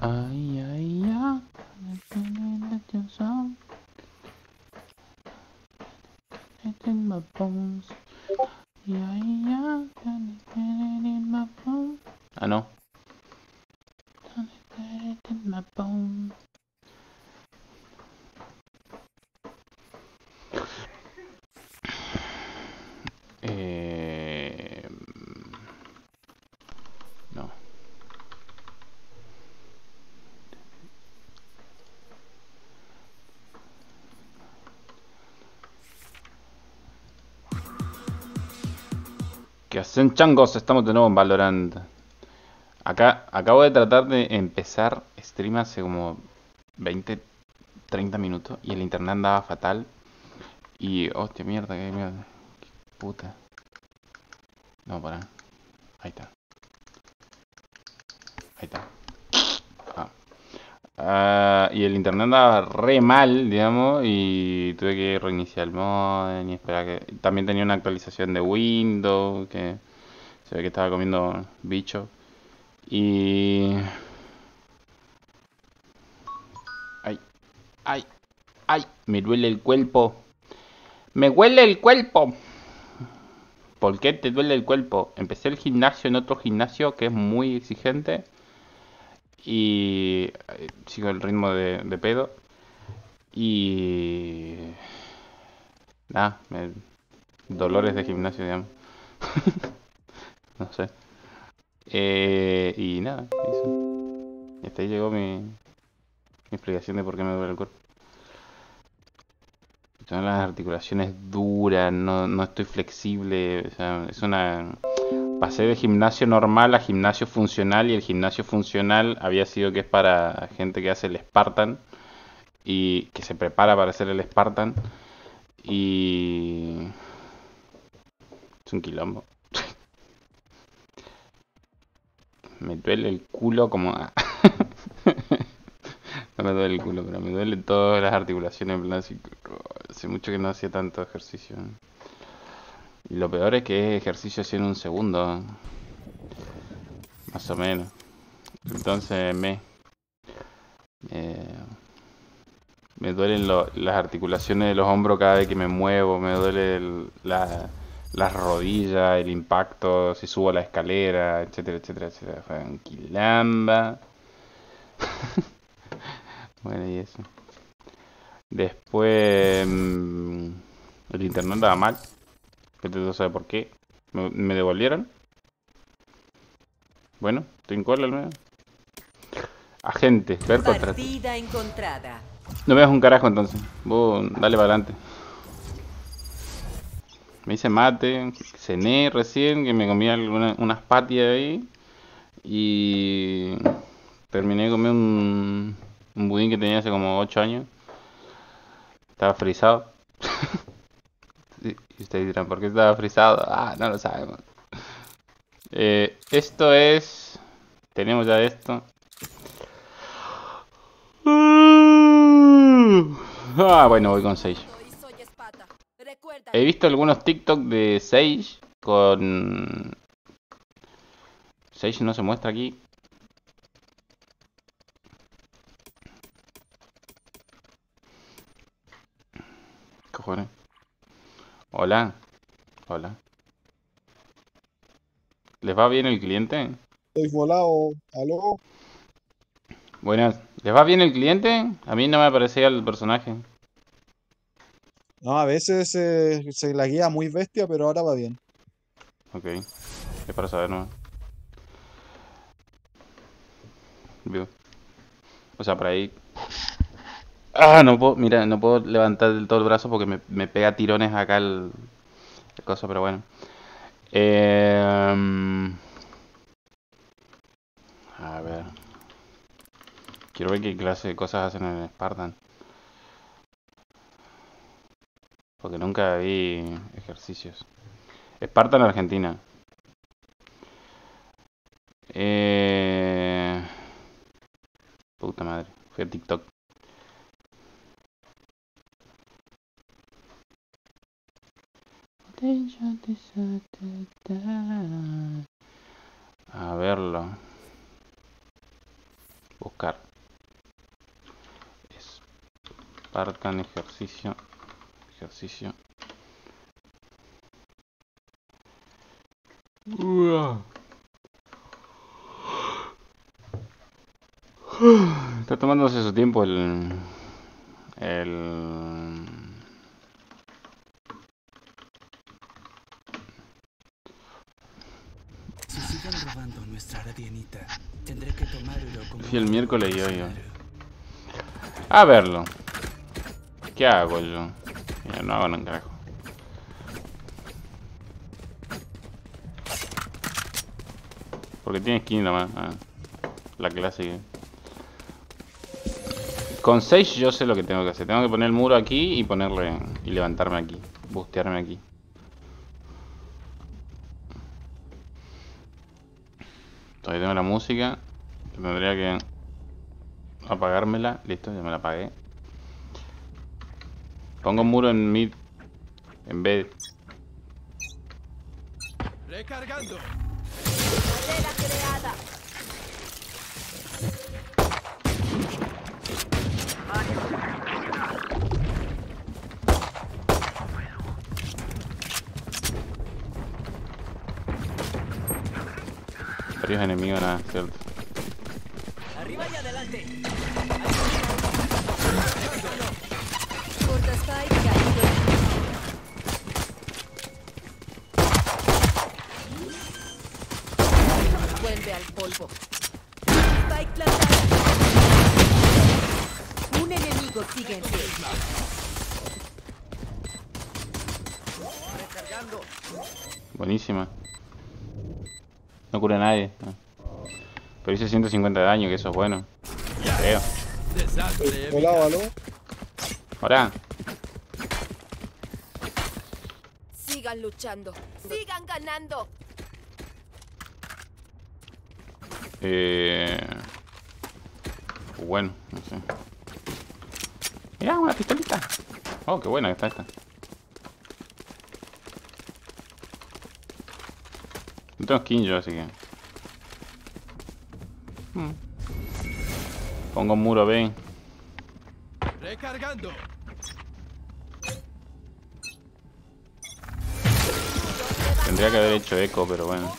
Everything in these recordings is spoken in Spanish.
Ay, ay, ay. It's in my bones. Yeah, yeah, in my bones. Ah, no. It's in my bones. Eh... No. ¿Qué hacen, changos? Estamos de nuevo en Valorant. Acá acabo de tratar de empezar stream hace como 20, 30 minutos y el internet andaba fatal. Y, hostia, mierda, qué mierda. Qué puta. No, para. Ahí está. Ahí está. Ah. Y el internet andaba re mal, digamos, y tuve que reiniciar el modem y esperar que... También tenía una actualización de Windows, que se ve que estaba comiendo bicho. Y... Ay, ay, ay, me duele el cuerpo. Me huele el cuerpo. ¿Por qué te duele el cuerpo? Empecé el gimnasio en otro gimnasio que es muy exigente y sigo el ritmo de pedo y nada, dolores de gimnasio, digamos. No sé. Y nada, eso. Y hasta ahí llegó mi explicación de por qué me duele el cuerpo. Son las articulaciones duras, no estoy flexible. O sea, es una... Pasé de gimnasio normal a gimnasio funcional y el gimnasio funcional había sido que es para gente que hace el Spartan y que se prepara para hacer el Spartan y es un quilombo. Me duele el culo como... No me duele el culo, pero me duelen todas las articulaciones. En plan, así, hace mucho que no hacía tanto ejercicio. Y lo peor es que es ejercicio así en un segundo, más o menos. Entonces eh, me duelen las articulaciones de los hombros cada vez que me muevo, me duele las rodillas, el impacto, si subo la escalera, etcétera, etcétera, etcétera. Fue un quilamba. Bueno, y eso. Después el internet andaba mal. Vete tú a saber por qué. Me devolvieron. Bueno, estoy en cola al menos. Agente, ver contrato. Partida encontrada. No veas un carajo entonces. Vos dale para adelante. Me hice mate, cené recién, que me comí unas patis ahí. Y terminé de comer un budín que tenía hace como 8 años. Estaba frisado. Y ustedes dirán, ¿por qué estaba frisado? Ah, no lo sabemos. Esto es... Tenemos ya esto. Ah, bueno, voy con Sage. He visto algunos TikTok de Sage con... Sage no se muestra aquí. Cojones. Hola. Hola. ¿Les va bien el cliente? Estoy volado. ¿Aló? Buenas. ¿Les va bien el cliente? A mí no me aparecía el personaje. No, a veces se la guía muy bestia, pero ahora va bien. Ok. Es para saber, ¿no? Veo. O sea, por ahí... Ah, no puedo, mira, no puedo levantar del todo el brazo porque me pega tirones acá el coso, pero bueno. A ver. Quiero ver qué clase de cosas hacen en Spartan. Porque nunca vi ejercicios. Spartan, Argentina. Eh... Puta madre. Fui a TikTok. A verlo. Buscar. Spartan ejercicio. Ejercicio. Está tomándose su tiempo el... Si siguen robando nuestra radianita, tendré que tomarlo como... Fui el miércoles y hoy. A verlo. ¿Qué hago yo? Mira, no hago nada, carajo. Porque tiene skin nomás. Ah, la clásica. Con 6 yo sé lo que tengo que hacer. Tengo que poner el muro aquí y ponerle... Y levantarme aquí. Bustearme aquí. Todavía tengo la música. Tendría que apagármela. Listo, ya me la apagué. Pongo un muro en mid. En B. Recargando. Bandera creada. Varios enemigos, nada, cierto. Arriba y adelante. Corta Spike caído. Vuelve al polvo. Spike plantado. Un enemigo sigue en pie. Recargando. Buenísima. No cura a nadie. No. Pero hice 150 de daño, que eso es bueno. Creo. Desastre. Hola, aló. Ahora. Sigan luchando. Sigan ganando. Bueno, no sé. Mirá, una pistolita. Oh, qué buena que está esta. No tengo skin yo, así que... Pongo un muro B. Recargando. Tendría que haber hecho eco, pero bueno.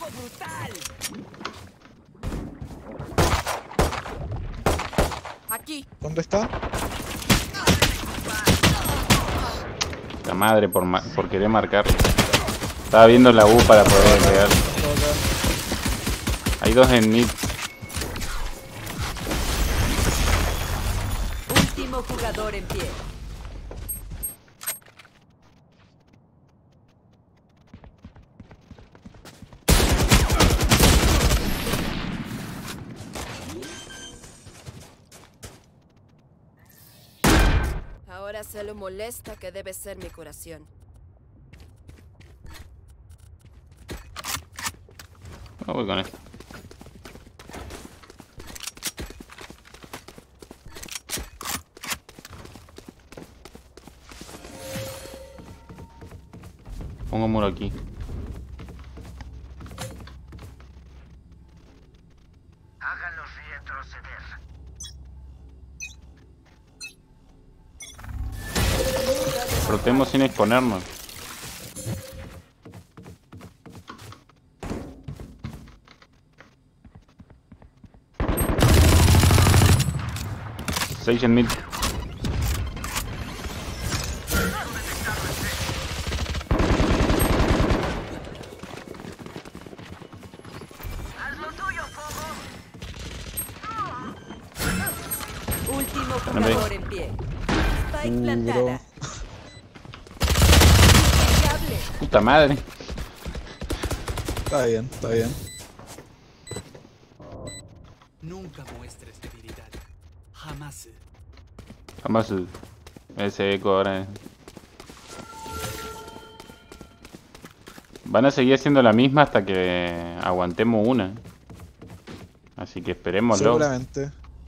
Aquí. ¿Dónde está? La madre por querer marcar. Estaba viendo la U para poder pegar. Hay dos en mid. Último jugador en pie. Ahora sé lo molesta que debe ser mi curación. No voy con esto. Pongo un muro aquí. Háganlos retroceder. Rotemos sin exponernos. Seis en mid. Último jugador en pie. Spike plantada. Impecable. Puta madre. Está bien, está bien. Nunca muestres debilidad. Jamás. Jamás ese eco ahora. Van a seguir haciendo la misma hasta que aguantemos una. Así que esperémoslo. Seguramente.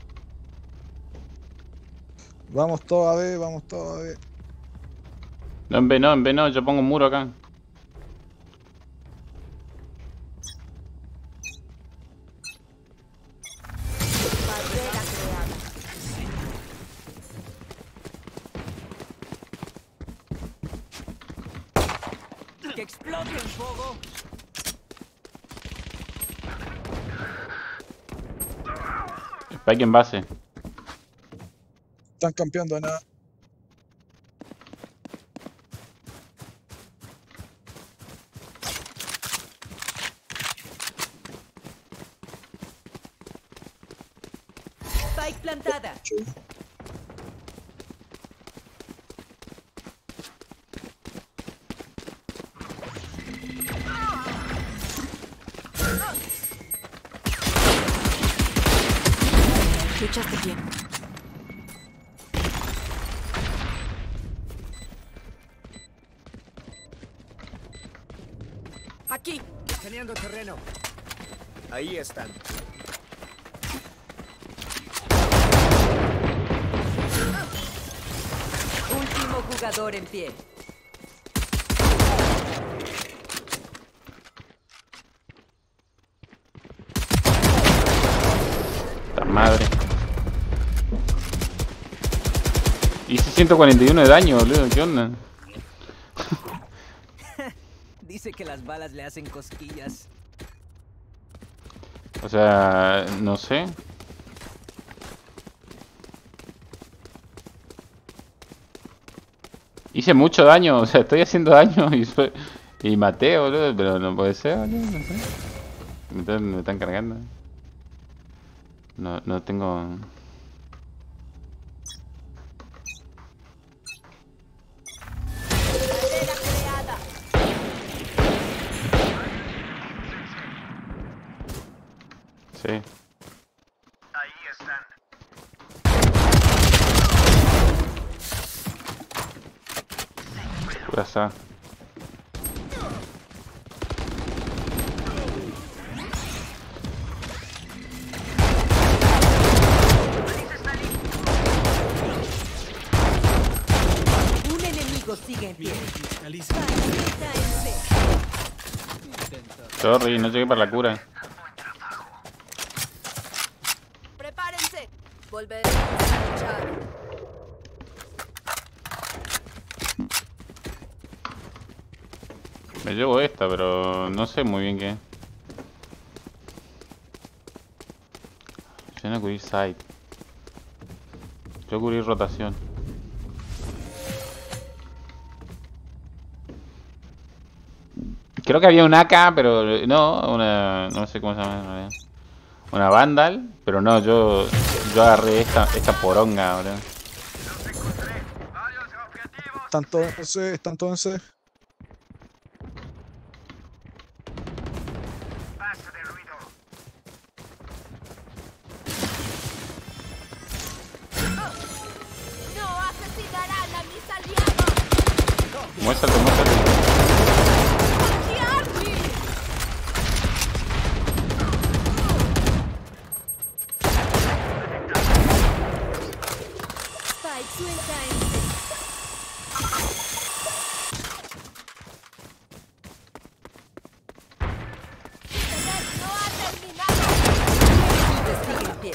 Vamos todos a ver, vamos todos a ver. No, en B no, en B no, yo pongo un muro acá. Bandera ¡Que explote el fuego! Spike en base. Están campeando nada. Spike plantada. Luchaste bien. Aquí. Teniendo terreno. Ahí están. Último jugador en pie. ¡Ta madre! Hice 141 de daño, boludo. ¿Qué onda? Dice que las balas le hacen cosquillas. O sea, no sé. Hice mucho daño, o sea, estoy haciendo daño y maté, boludo, pero no puede ser, boludo, no sé. Me están cargando. No tengo... Barrera creada. Sí. Ahí están. Pura sa. Un enemigo sigue en pie. Sorry, no llegué para la cura. Prepárense. Volver a luchar. Me llevo esta, pero no sé muy bien qué. Yo no cubrir side. Yo cubrir rotación. Creo que había un AK, pero no, no sé cómo se llama en realidad. Una Vandal, pero no, yo agarré esta poronga, bro. Están todos en C. Paso de ruido. No asesinarán a mis aliados. Muéstrate, muéstrate. ¡Army! Spike suelta en no ha terminado. Sigue en pie.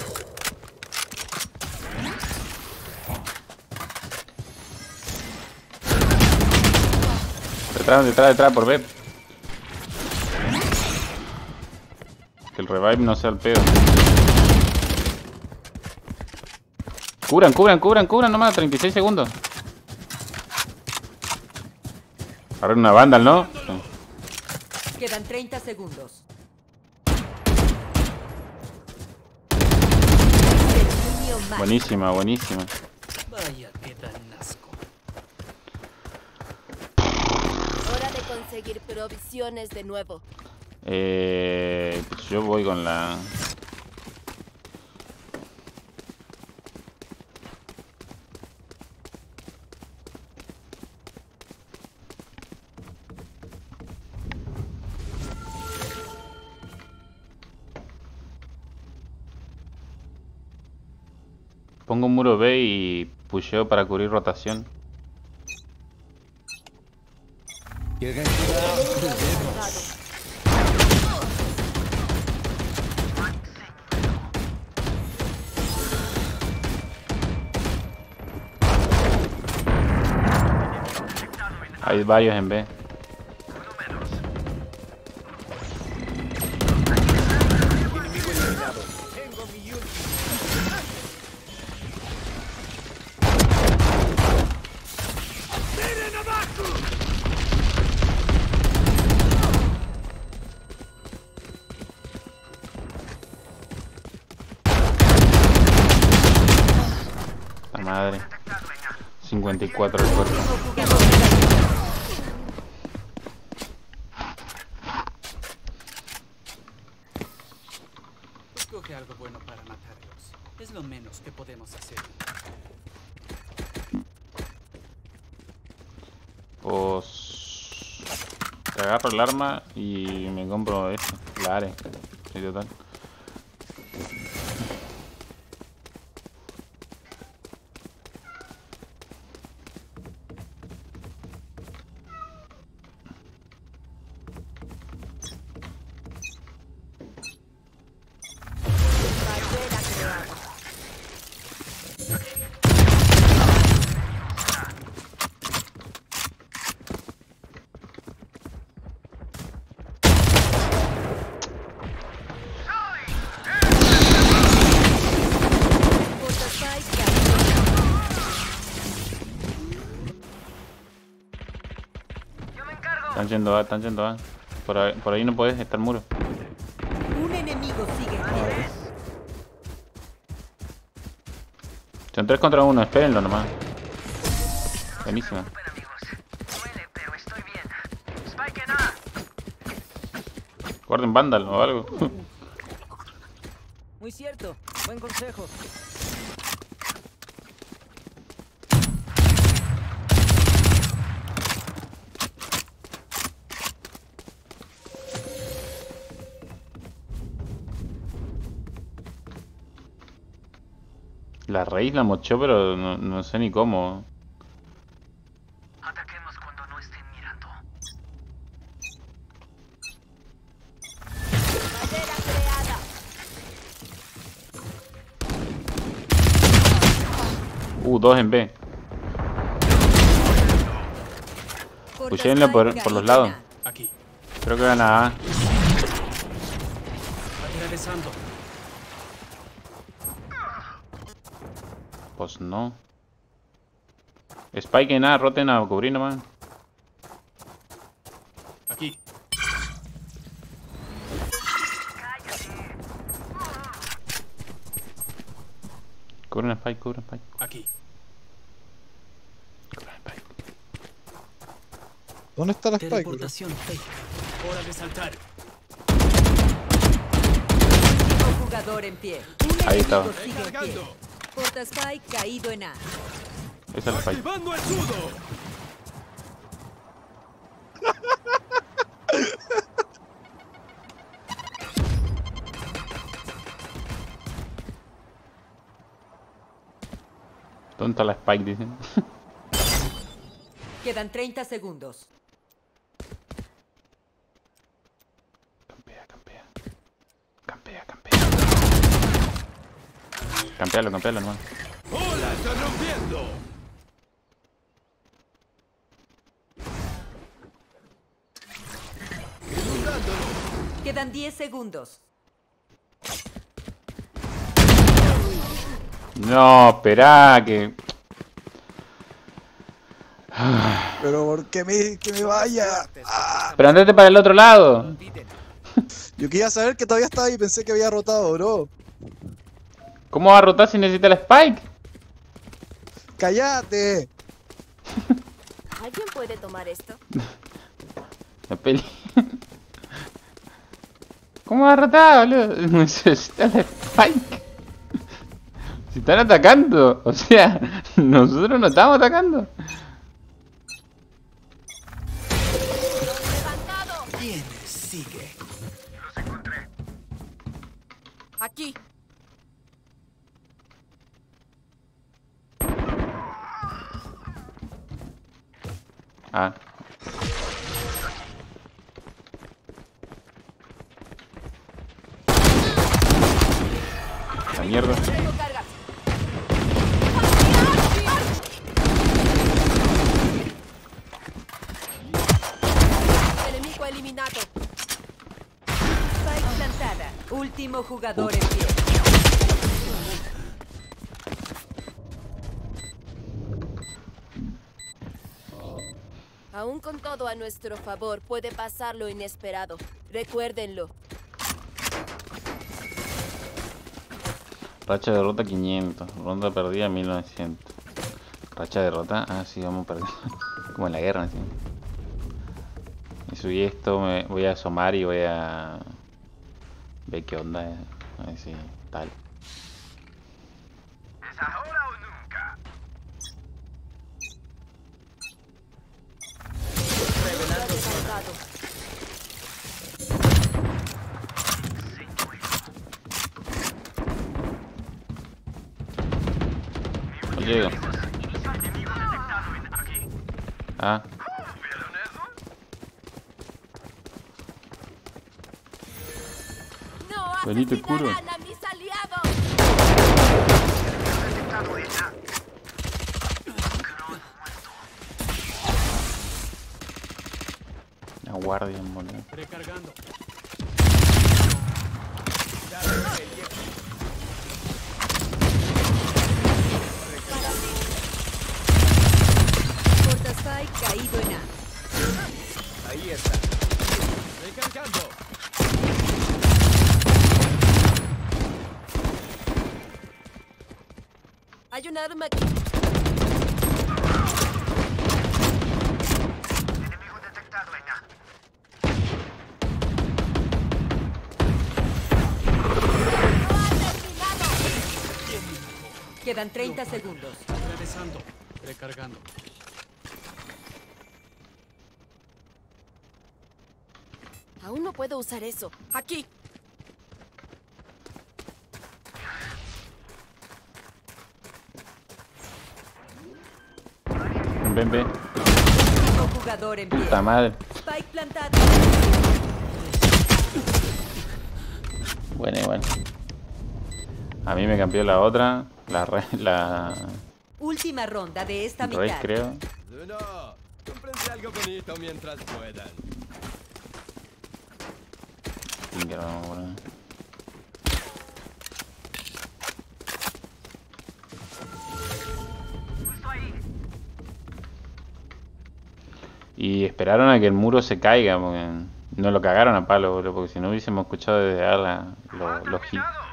Detrás, por ver. Que el revive no sea el pedo. Cubran nomás, 36 segundos. Ahora una Vandal, ¿no? Quedan 30 segundos. Exterminio máximo. Buenísima, buenísima. Vaya, qué dan asco. Hora de conseguir provisiones de nuevo. Pues yo voy con la... Pongo un muro B y pusheo para cubrir rotación. Hay varios en B. 54 el cuerpo. Último jugador de la vida. Escoge algo bueno para matarlos. Es lo menos que podemos hacer. Pues... Te agarro el arma y me compro esto, la ARE. Sí, total. Barrera creada. Spike caído. Están yendo A, están yendo A. Por ahí no puedes estar muro. Un enemigo sigue en pie. Son 3 contra 1, espérenlo nomás. Buenísima. Duele, pero estoy bien. Spike en A. Guarden Vandal o algo. Muy cierto. Buen consejo. La raíz la mochó, pero no sé ni cómo. Ataquemos cuando no estén mirando. Barrera creada. Dos en B. Pushenle por los lados. Aquí. Creo que van a A. Atravesando. Pues no. Spike en A, roten a cubrir nomás. Aquí. Cubren Spike, cubren Spike. Aquí. Cubren Spike. ¿Dónde está la Spike? Teleportación fake. Hora de saltar. Último jugador en pie. Un Ahí enemigo estaba. sigue en pie. Porta Spike caído en A. Esa es la Spike. ¡Activando escudo! ¿Dónde está la Spike? Dicen. Quedan 30 segundos. Campea, campea. Campea, campea. Campealo, campealo nomás. ¡Hola! ¡Está rompiendo! Quedan 10 segundos. No, esperá que... Pero ¿por qué que me vaya? Ah, Pero andate para el otro lado. yo quería saber que todavía estaba ahí, pensé que había rotado, bro. ¿Cómo va a rotar si necesita la Spike? ¡Cállate! ¿Alguien puede tomar esto? La peli. ¿Cómo va a rotar, boludo? Necesita la Spike. Si están atacando. O sea, nosotros no estamos atacando. ¡Levantado! ¿Quién sigue? Los encontré. Aquí. Ah. La mierda. Tengo cargas. Enemigo eliminado. Spike plantada. Último jugador en pie. Aún con todo a nuestro favor, puede pasar lo inesperado. Recuérdenlo. Racha de derrota 500. Ronda perdida 1900. Racha derrota. Ah, sí, vamos para acá. Como en la guerra, ¿sí? Y subí esto, me voy a asomar y voy a ver qué onda. A ver si tal. ¿Es ahora o nunca? Descargado. No llego. Enemigo detectado en aquí. Ah, ¿Vieron eso? No Benito el curo. asesinarán a mis aliados. Detectado en A. la guardia, boludo. Recargando. Porta Spike caído en A. Ahí está. Recargando. Hay un arma aquí. Enemigo detectado en A. ¡No ha terminado! Quedan 30 segundos. Atravesando. Recargando. Aún no puedo usar eso. Aquí. Ven, ven. Último jugador en pie. Puta madre. Spike plantado. Bueno, igual. A mí me cambió la otra. La Última ronda de esta Rey, mitad. creo. No, cómprense algo bonito mientras puedan. Finger, vamos, boludo. Justo ahí. Y esperaron a que el muro se caiga, porque no lo cagaron a palo, boludo, porque si no hubiésemos escuchado desde ahora los hits. Terminado.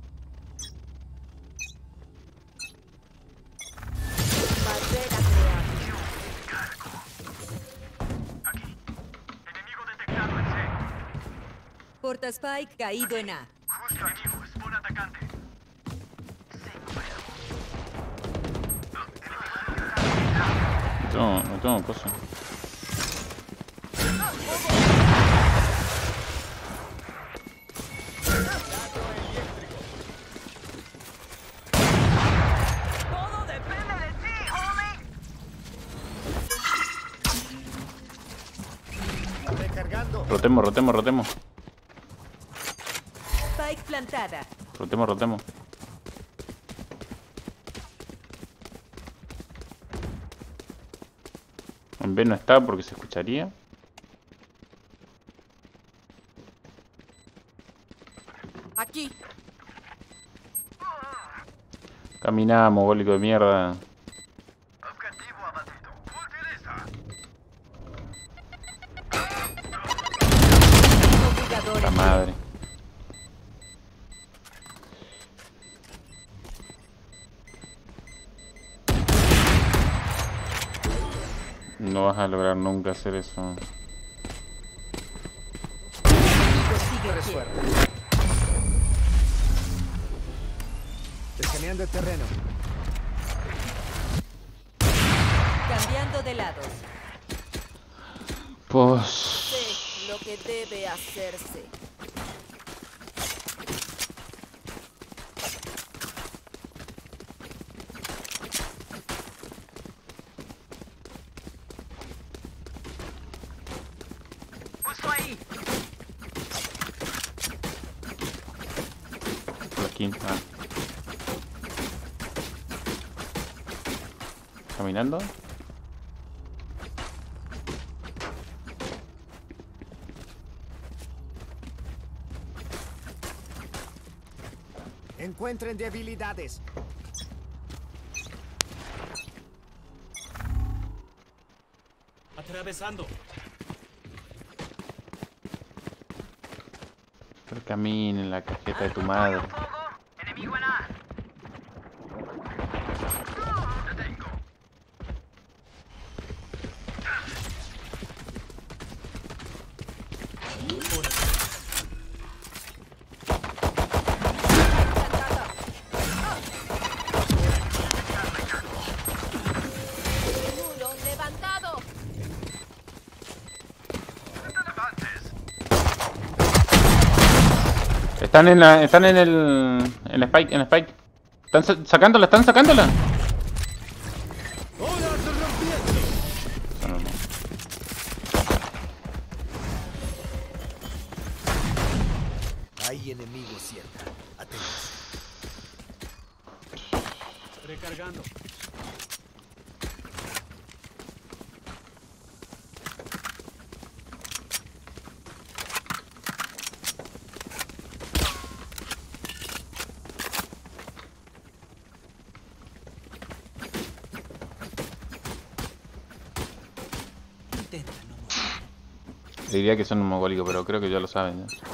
Barrera creada. Aquí. Enemigo detectado en C. Porta Spike caído en A. Justo aquí. Spawn atacante. No tengo cosa. Todo depende de ti, homie. Rotemos. Spike plantada. Rotemos. En B no está porque se escucharía. Aquí. Caminamos, bólico de mierda. Objetivo abatido. Utiliza. Último jugador La en pie. madre. No vas a lograr nunca hacer eso. Sigue en pie. Escaneando el terreno. Cambiando de lados. Pues... Sé lo que debe hacerse. Justo ahí. La quinta. Caminando. Encuentren debilidades. Atravesando. Pero camina en la cajeta de tu madre. Fuego. Enemigo en A. Te tengo. Están en el Spike, en el Spike. Sacándola, están sacándola. No, no. Hay enemigos cerca. Atentos. Recargando. Intenta no morir. Diría que son un mogólico, pero creo que ya lo saben. ¿Ya?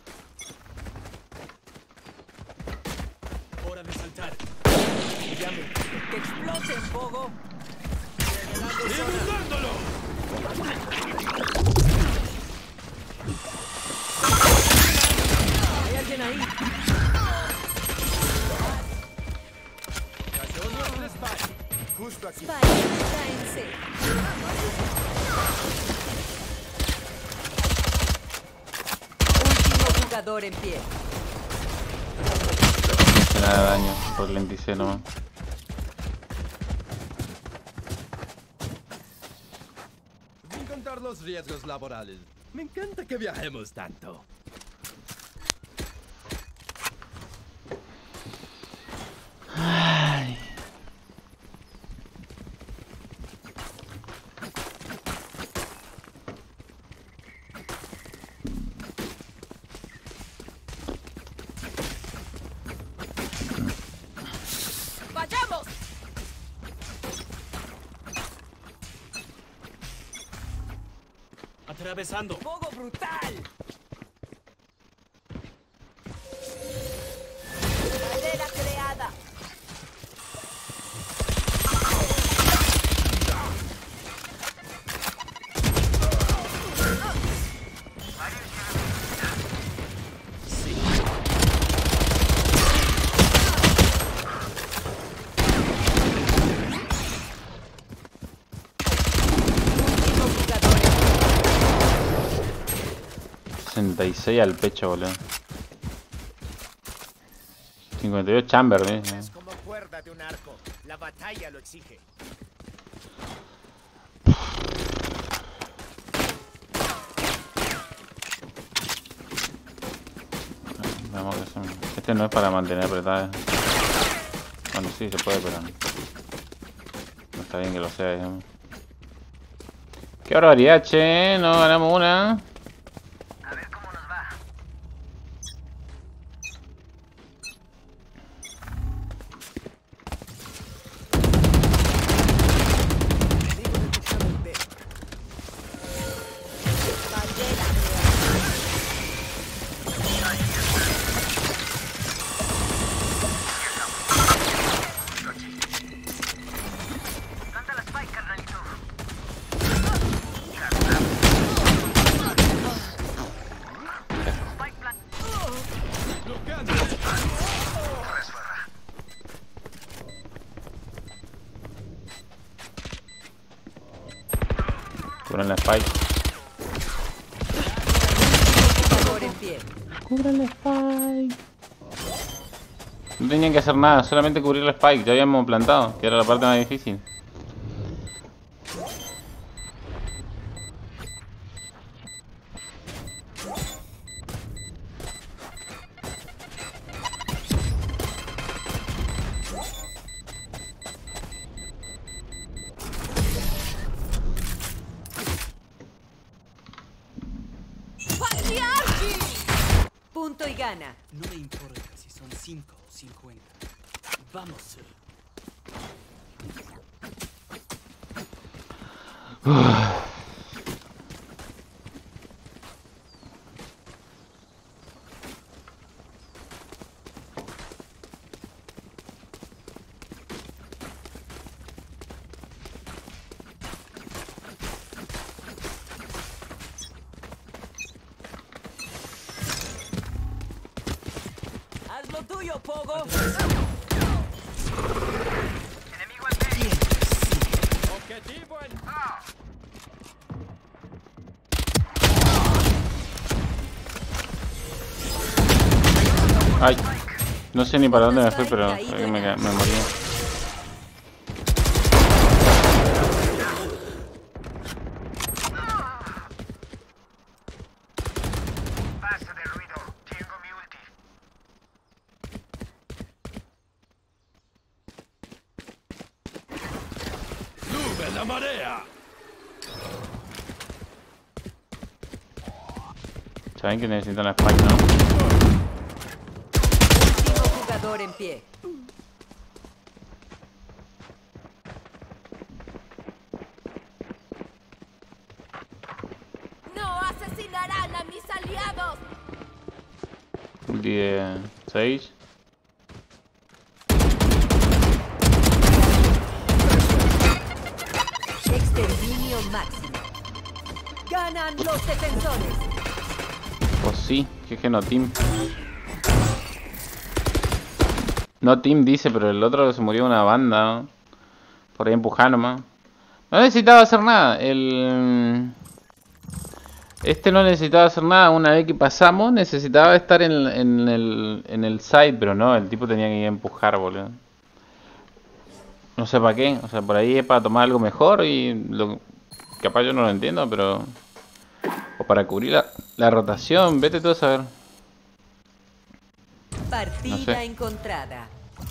Hora de saltar. ¡Que explote, Pogo! ¿Hay alguien ahí? Justo aquí. Spike, está en C. Último jugador en pie. No hace nada de daño, por lenticé nomás. Sin contar los riesgos laborales. Me encanta que viajemos tanto. ¡Vayamos! Atravesando. ¡Pogo brutal! Barrera creada. Último jugador en 66 al pecho, boludo. 52 chamber, Es como cuerda de un arco. La batalla lo exige. Vamos que son... Este no es para mantener apretada. Bueno, sí, se puede, pero... No está bien que lo sea, digamos. ¡Qué barbaridad, che! No ganamos una. A ver cómo nos va. Enemigo detectado en B. Barrera creada. Planta la spike, carnalito. Spike plant. Cubren la spike. jugador en pie. No tenían que hacer nada, solamente cubrir la spike. Ya habíamos plantado, que era la parte más difícil. Punto y gana. No me importa si son 5 o 50. Vamos. Haz lo tuyo, Pogo. Enemigo en B. Objetivo en Ay, no sé ni para dónde me fui, pero me morí. Basta de ruido. Tengo mi ulti. ¡Sube la marea! Saben que necesitan la spike, ¿no? Último jugador en pie. ¡No asesinarán a mis aliados! 16. Exterminio máximo. Ganan los defensores. Pues sí, que no team. No team dice, pero el otro se murió una banda, ¿no? Por ahí empujar nomás. No necesitaba hacer nada. Este no necesitaba hacer nada. Una vez que pasamos, necesitaba estar en el side, pero no, el tipo tenía que ir a empujar, boludo. No sé para qué, o sea, por ahí es para tomar algo mejor y capaz yo no lo entiendo, pero... O para cubrir la rotación, vete tú a saber. Partida No sé. encontrada.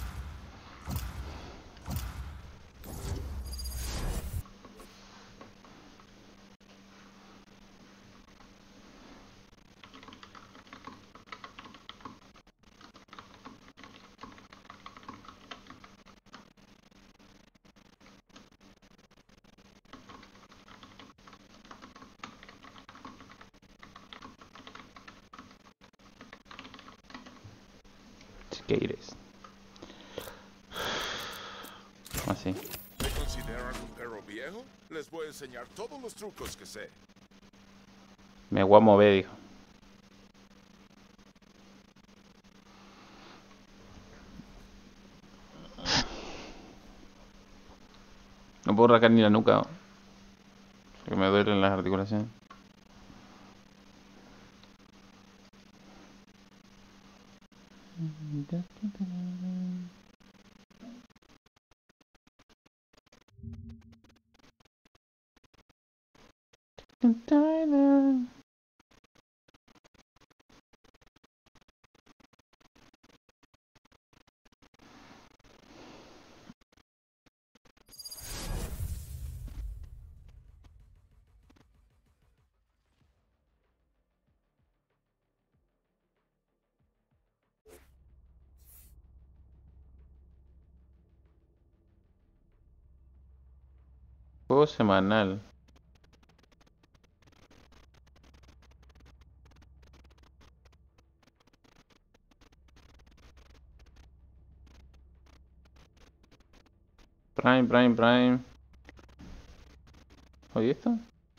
Si quieres. Así. ¿Me consideran un perro viejo? Les voy a enseñar todos los trucos que sé. Me voy a mover, dijo. No puedo rascar ni la nuca, ¿no? Que me duelen las articulaciones. Juego semanal. Prime. ¿Oye esto?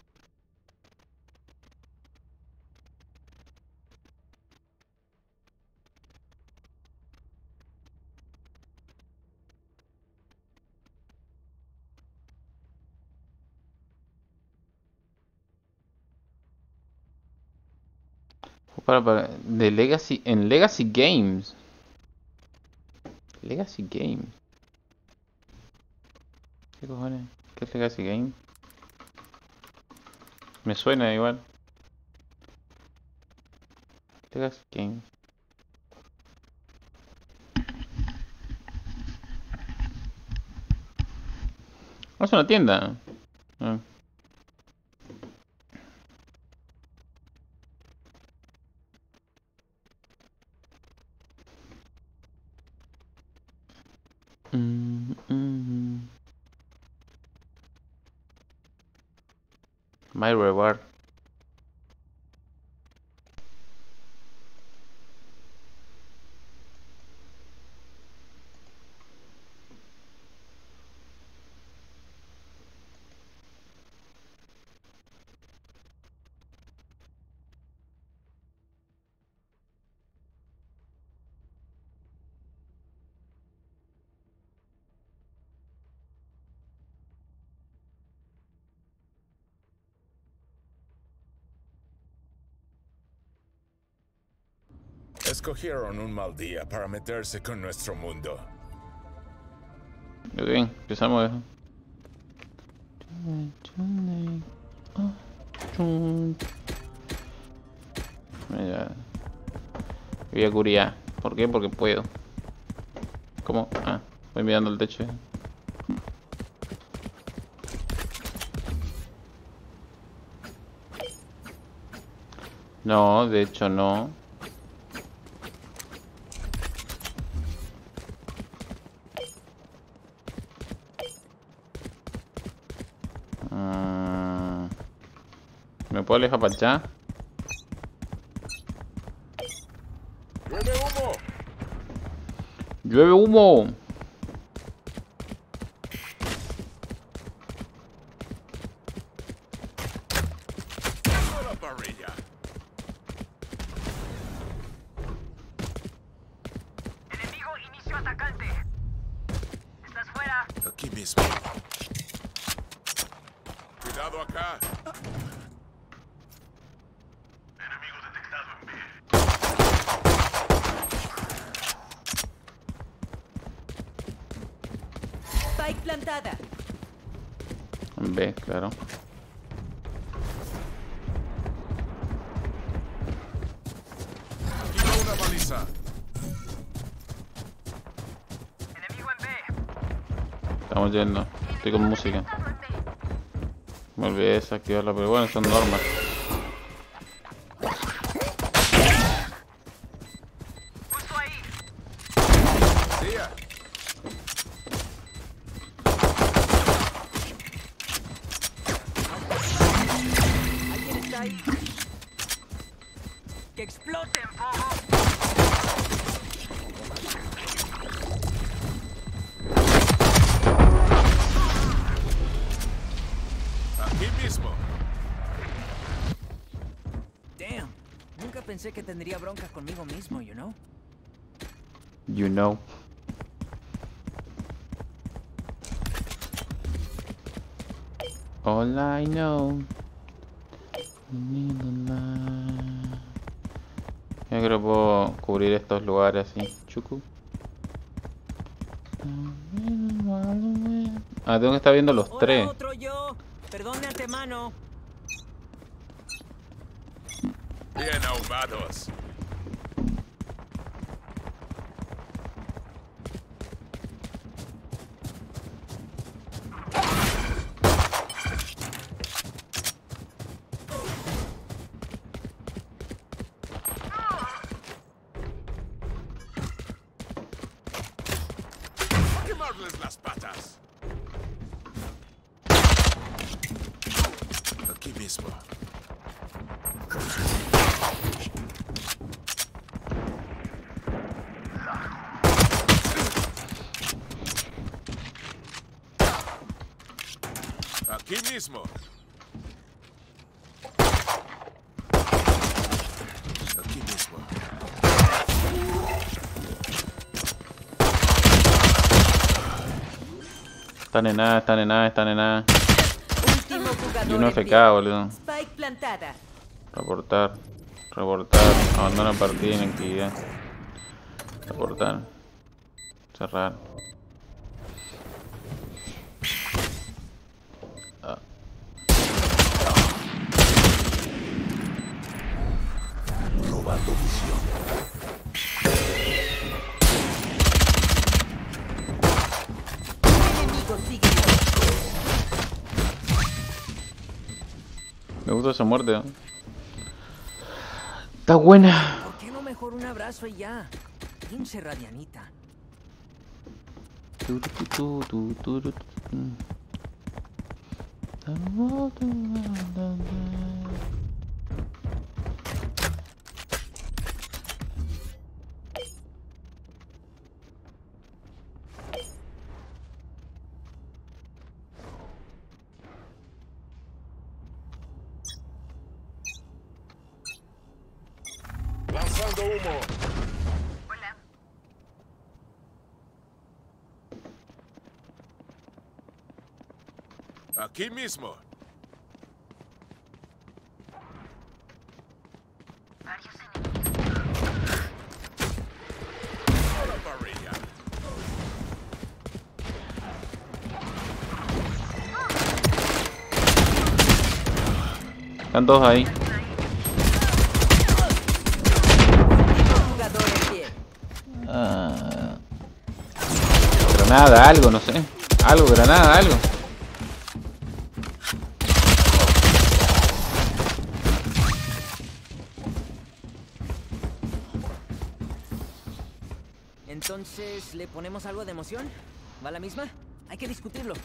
De Legacy, en Legacy Games. Legacy Games. ¿Qué cojones? ¿Qué es Legacy Games? Me suena igual. Legacy Games. No, es una tienda. Ah. My reward. Escogieron un mal día para meterse con nuestro mundo. Ok, empezamos. Mira. Voy a curiar. ¿Por qué? Porque puedo. ¿Cómo? Ah, voy mirando el techo. No, de hecho no. ¿Me puedo alejar para allá? ¡Llueve humo! ¡Llueve humo! ¡A la parrilla! Enemigo inicio atacante. ¿Estás fuera? Aquí mismo. Cuidado acá. Spike plantada. En B, claro. Aquí va una baliza. Enemigo en B. Estamos yendo. Estoy con música. Me olvidé de desactivarla, pero bueno, son normas. Justo ahí. Tía. ¿Alguien está ahí? ¡Que explote! En fuego. Aquí mismo. Damn. Nunca pensé que tendría bronca conmigo mismo, you know? You know. All I know. Yo creo que puedo cubrir estos lugares así. Chucu. Ah, tengo que estar viendo los tres. Hola, otro yo. Perdón de antemano. Bien ahumados. Quemarles las patas. Aquí mismo. Aquí mismo. Aquí mismo. Están en nada, están en nada, están en nada. Último jugador. Y uno en FK, pie. boludo. Spike plantada. Reportar. Reportar. Abandona partida en actividad. Reportar. Cerrar. Ah. Robando visión. Enemigo sigue. Me gusta esa muerte, ¿no? Está buena. ¿Por qué no mejor un abrazo y ya? Pinche radianita. Lanzando humo. Hola. Aquí mismo. Varios enemigos. Están todos ahí. Jugador en pie. Granada, algo, no sé. Algo, granada, algo. Entonces, ¿le ponemos algo de emoción? ¿Va la misma? Hay que discutirlo.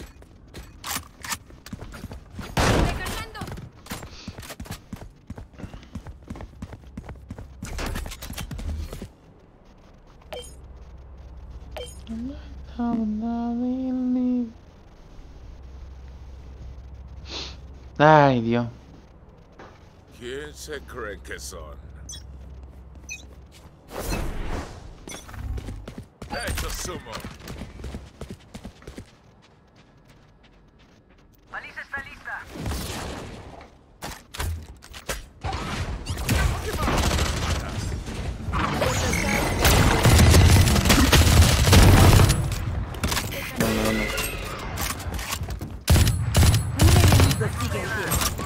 Ay, Dios. ¿Quién se creen que son? ¡Hecho sumo! Baliza está lista. Un enemigo sigue en pie.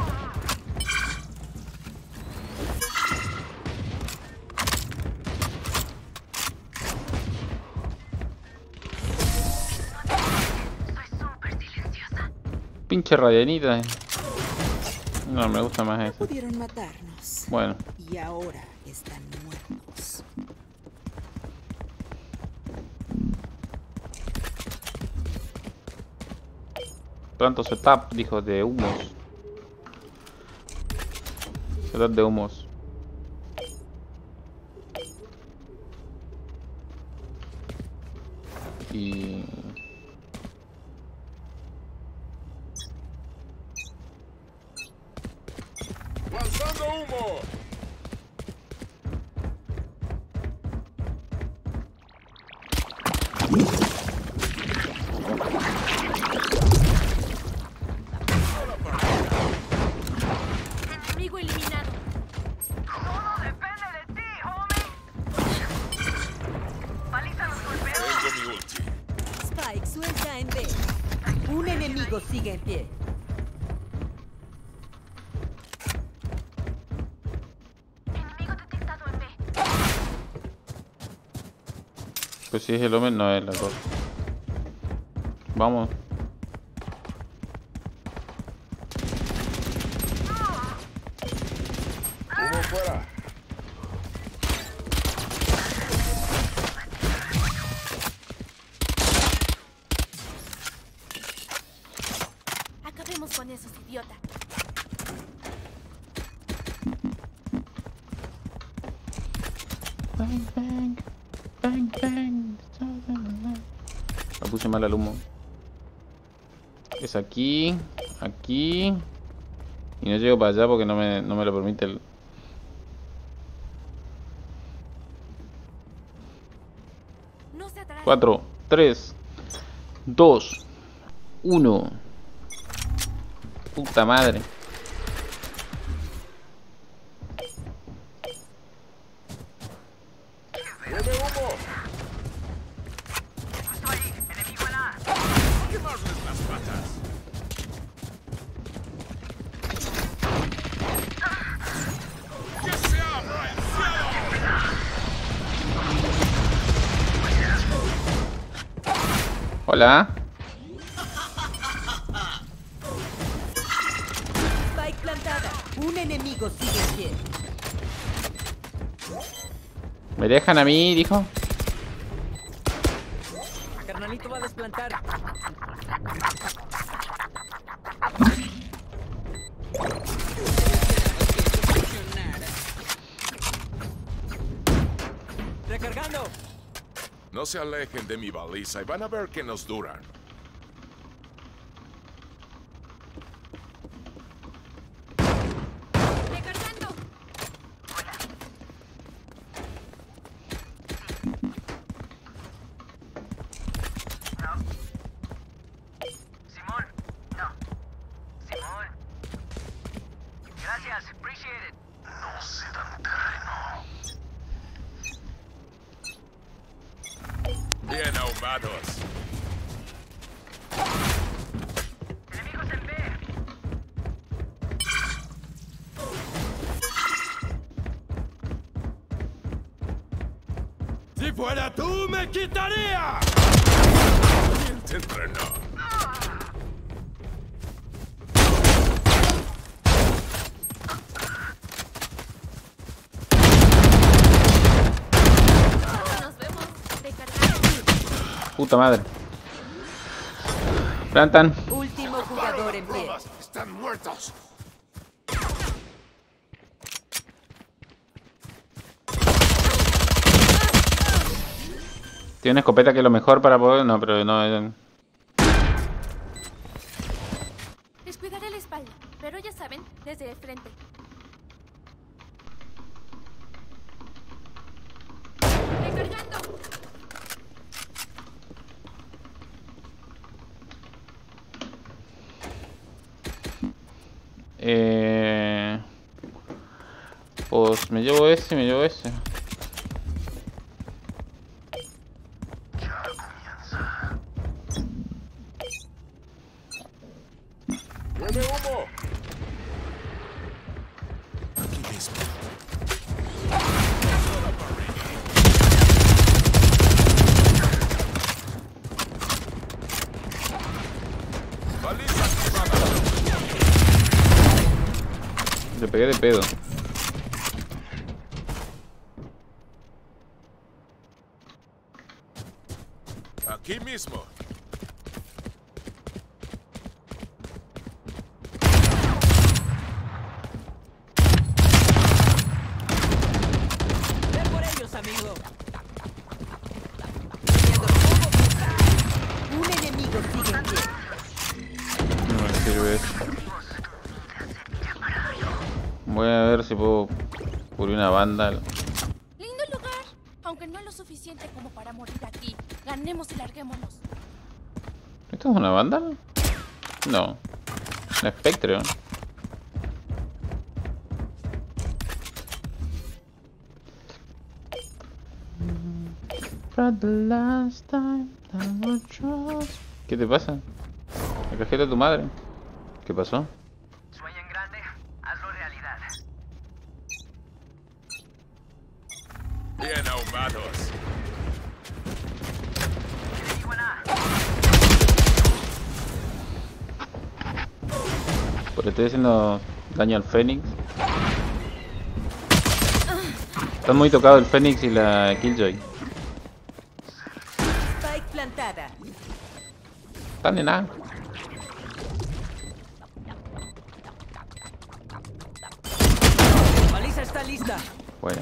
Pinche radianita. No, me gusta más eso. Pudieron matarnos. Bueno. Y ahora están muertos. Planto setup, dijo, de humos. Setup de humos. Y... ¡Lanzando humo! Enemigo eliminado. Todo depende de ti, homie. Baliza los golpeó. Tengo mi ulti. Spike suelta en B. Un enemigo sigue en pie. Enemigo detectado en B. Pues si es el hombre, no es la cosa. Vamos. Humo fuera. Acabemos con esos idiotas. Bang, bang. Bang, bang. La puse mal al humo. Es aquí. Aquí. Y no llego para allá porque no me lo permite el... No se atrae. 4, 3, 2, 1. Puta madre. ¡Tiene humo! Justo ahí. Enemigo en A. ¡Quemarles las patas! ¡Que se abra el cielo! Hola. Spike plantada. Un enemigo sigue en pie. ¿Me dejan a mí, dijo? Carnalito va a desplantar. Recargando. No se alejen de mi baliza y van a ver que nos duran. Recargando. Simón. No. Simón. Gracias. Appreciate it. No se dan terreno. Bien ahumados. Enemigos en B. fuera tú, me quitaría. ¿Quién te entrenó? Nos vemos. Recargar. Puta madre. Plantan. Último jugador en pie. Están muertos. Tiene una escopeta que es lo mejor para poder... No, pero no... Les cuidaré la espalda, pero ya saben, desde el frente. Recargando. Pues me llevo ese, me llevo ese. Ya comienza. ¡Huele humo! Aquí mismo. Baliza activada. Le pegué de pedo. Aquí mismo. ¡Ven por ellos, amigo! Un enemigo sigue en pie. No me sirve eso. Voy a ver si puedo cubrir una banda. Lindo lugar, aunque no lo suficiente como para morir aquí. Ganemos y larguémonos. ¿Esto es una banda? No. Un espectro. ¿Qué te pasa? La cajeta de tu madre. ¿Qué pasó? Sueña en grande, hazlo realidad. Bien ahumados. Porque estoy haciendo daño al Fénix. Están muy tocados el Fénix y la Killjoy. Spike plantada. Están en A. Baliza está lista. Bueno.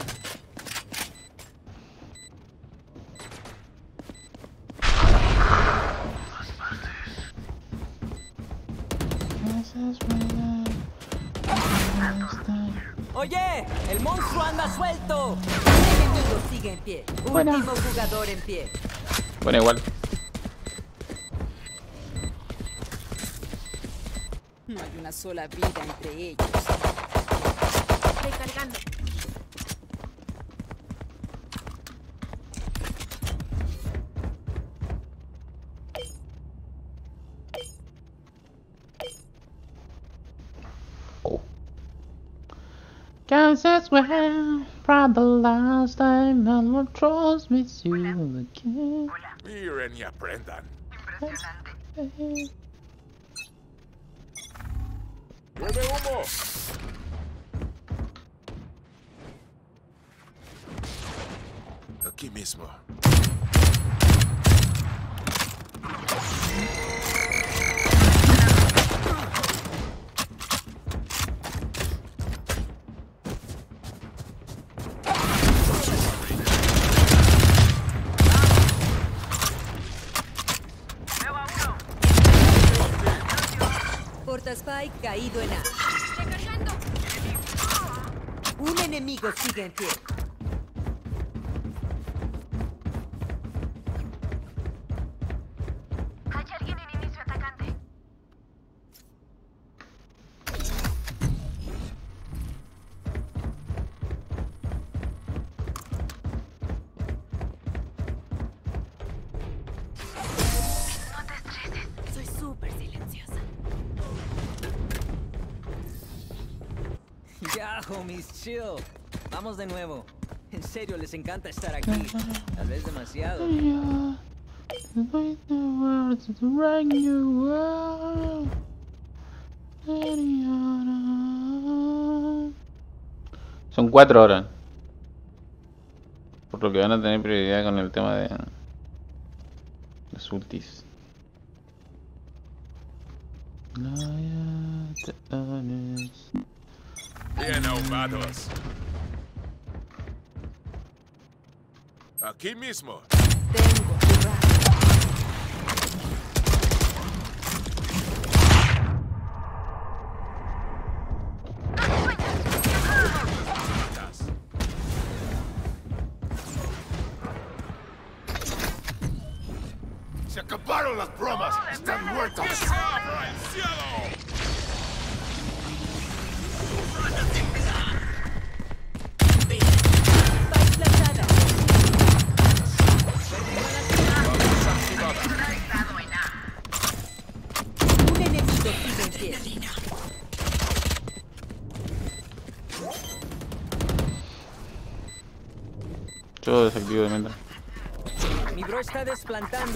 Oye, el monstruo anda suelto. Un enemigo sigue en pie. Buena. Último jugador en pie. Bueno, igual. No hay una sola vida entre ellos. Recargando. Oh. Kansas well from the last time I lost trust with you again. Miren y aprendan. Impresionante. ¡Huele humo! Aquí mismo. Veo a uno. Porta Spike caído en A. Recargando. Un enemigo sigue en pie. Hay alguien en inicio atacante. No te estreses. Soy súper silenciosa. Ya, homies, chill. Vamos de nuevo. En serio, les encanta estar aquí. Tal vez demasiado. Son 4 horas. Por lo que van a tener prioridad con el tema de los ultis. Bien ahumados. Aquí mismo. Tengo tu rastro. Se acabaron las bromas. Están muertos. ¡Que se abra el cielo! Spike plantada. Un enemigo sigue en pie. Yo desactivo de mientras. Mi bro está desplantando.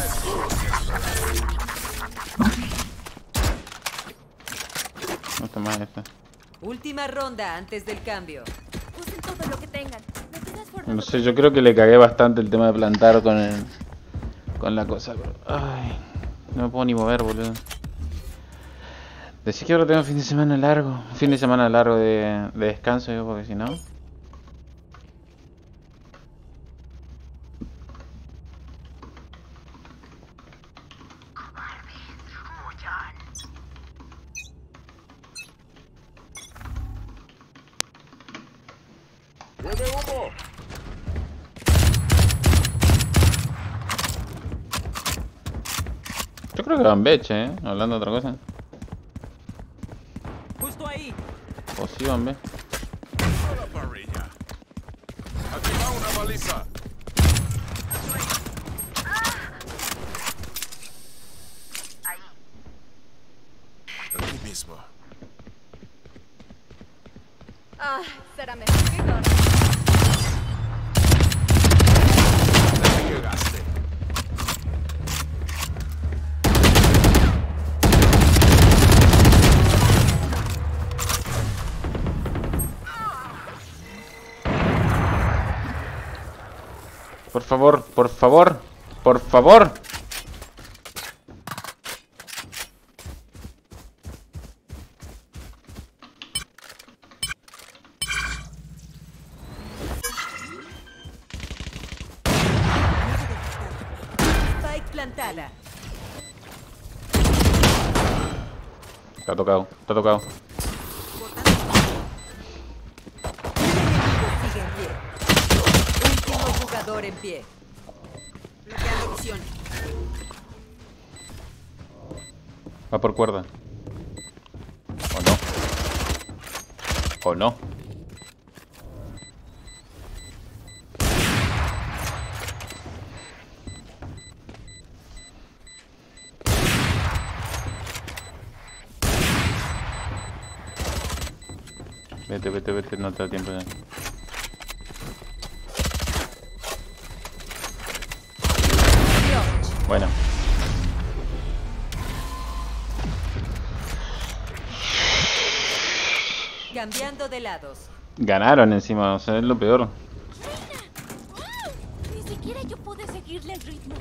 No está mal esta. Última ronda antes del cambio. Usen todo lo que tengan. Me quedas fuera. No sé, yo creo que le cagué bastante el tema de plantar con la cosa, pero... Ay, no me puedo ni mover, boludo. Decí que ahora tengo fin de semana largo. Fin de semana largo de descanso, yo, porque si no... ¡Huele humo! Yo creo que van Beche, hablando de otra cosa. Justo ahí. O sí van B. ¡A la parrilla! Aquí va una baliza. Aquí mismo. Ah, será mejor que no. ¿Dónde llegaste? Por favor, por favor, por favor. Spike plantada. Está tocado, está tocado. Un enemigo sigue en pie. Último jugador en pie. Bloqueando visión. Va por cuerda. ¿O no? ¿O no? Vete, vete, vete, no te da tiempo ya. Bueno. Cambiando de lados. Ganaron encima, o sea, es lo peor. ¡Wow! Ni siquiera yo pude seguirle el ritmo.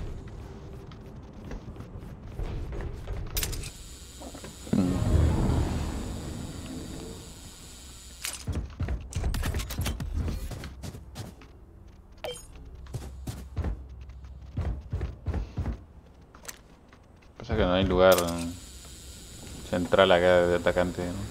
Pasa que no hay lugar central acá de atacante, ¿no?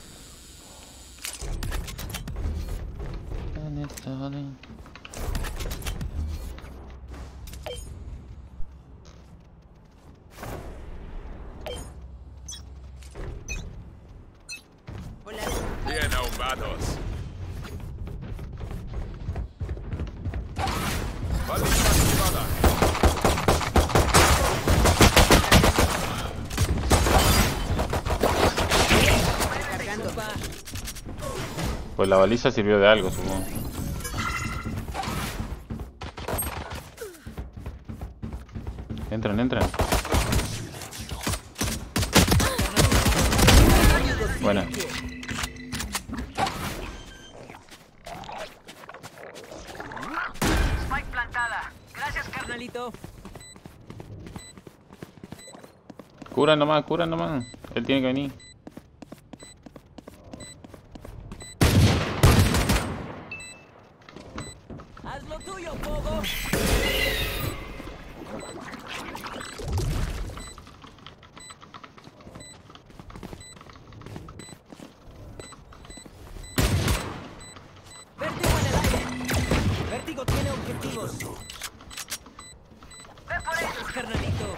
Hola. Bien ahumados. Baliza activada. Cargando. Pues la baliza sirvió de algo, supongo. Entran, entran. Bueno. Spike plantada. Gracias, Carnalito. Cura nomás, cura nomás. Él tiene que venir. Haz lo tuyo, Pogo. Vértigo en el aire. Vértigo tiene objetivos. Ve por ellos. Carnalito.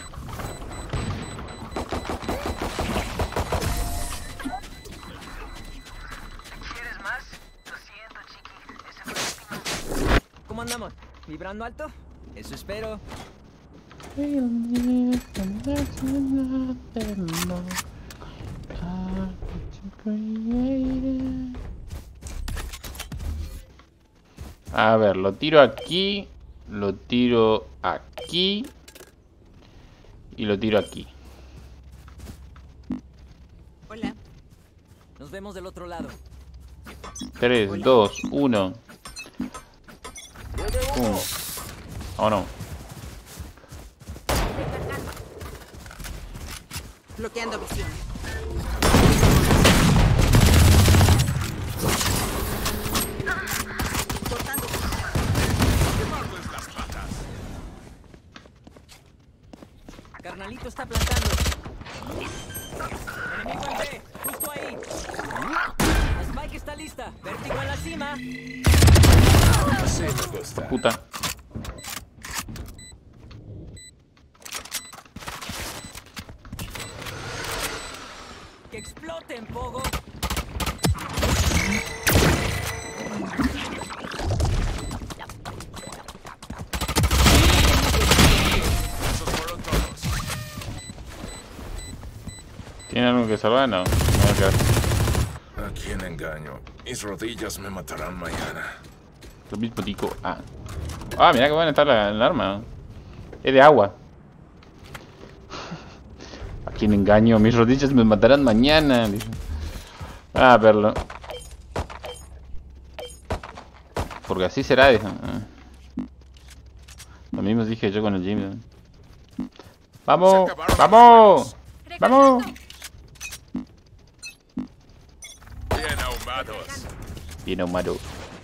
¿Quieres más? Lo siento, chiqui. Ese fue el último. ¿Cómo andamos? ¿Vibrando alto? Eso espero. A ver, lo tiro aquí. Lo tiro aquí. Y lo tiro aquí. Hola. Nos vemos del otro lado. 3, 2, 1. Oh no. Bloqueando visión. Cortando. Carnalito está plantando. Enemigo en B, justo ahí. La Spike está lista. Vértigo en la cima. Así me gusta. Puta. Que exploten, Pogo. Esos fueron todos. ¿Tiene algo que salvar? No. No, ¿A quién engaño? Mis rodillas me matarán mañana. lo mismo digo. Ah. Ah, mira que buena está el arma. Es de agua. ¿A quién engaño? Mis rodillas me matarán mañana. Dice. Ah, verlo. Porque así será. Dice. Lo mismo dije yo con el gym. ¡Vamos! ¡Vamos! ¡Vamos! Bien ahumados. Bien ahumado.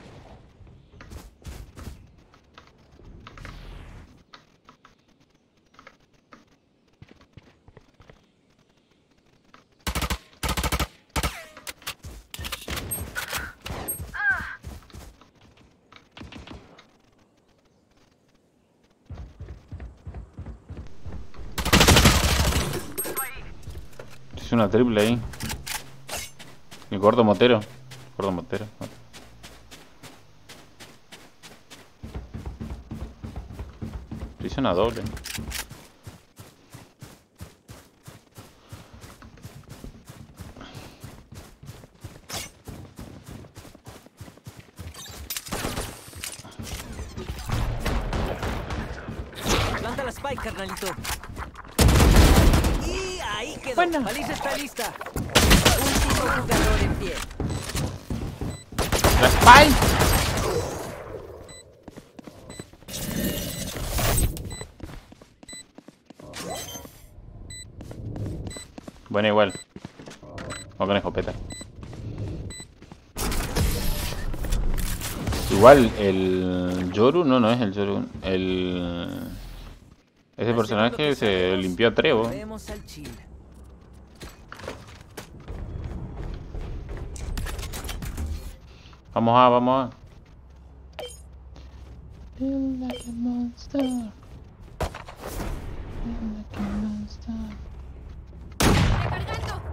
Es una triple ahí. El gordo motero. Gordo motero. Hice una doble. Planta la Spike, carnalito. Y ahí quedó. Bueno. Baliza está lista. Último jugador en pie. ¡La Spike! Bueno, igual. Vamos con escopeta. Igual el Yoru, no es el Yoru. Ese personaje se limpió a Trevo. Volvemos al chill. Vamos a, vamos a. Feel like a monster. Feel like a monster. ¡Recargando!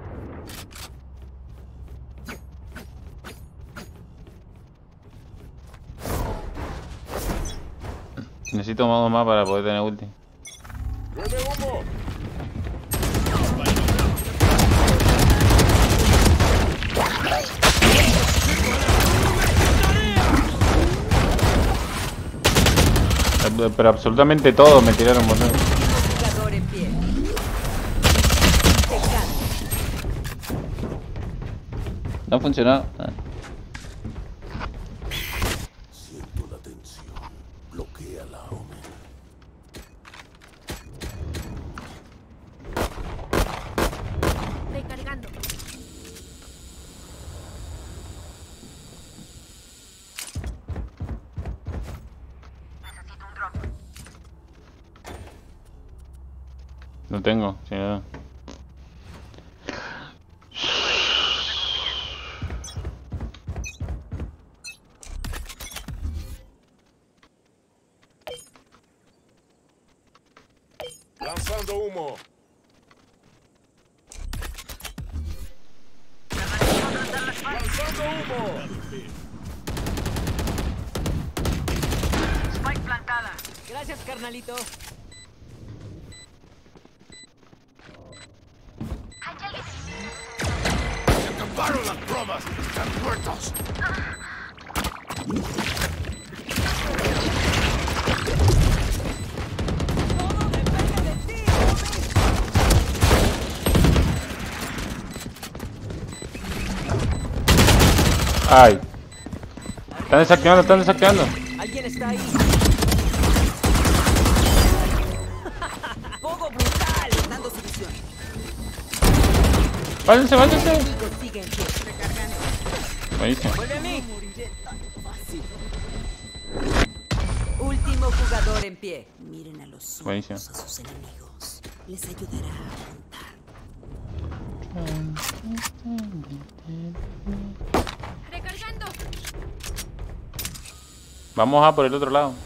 Necesito más para poder tener ulti. ¡Huele humo! Pero absolutamente todo me tiraron, boludo. No funcionó. Siento la tensión. Bloquea la Omen. Recargando. Necesito un drop. No tengo, sí, no. Lanzando humo. Lanzando humo. Spike plantada. Gracias, carnalito. Se acabaron las bromas. Están muertos. Todo depende de ti, Ay. Están desactivando, están desactivando. ¿Alguien está ahí? ¡Pogo brutal! Dando su visión. Váyanse, váyanse. Enemigo sigue en pie. Recargando. Buenísimo. ¡Vuelve a mí! Moriré tan fácil. Último jugador en pie. Miren a los ojos Buenísimo. a sus enemigos. Les ayudará a apuntar. Recargando. Vamos a por el otro lado.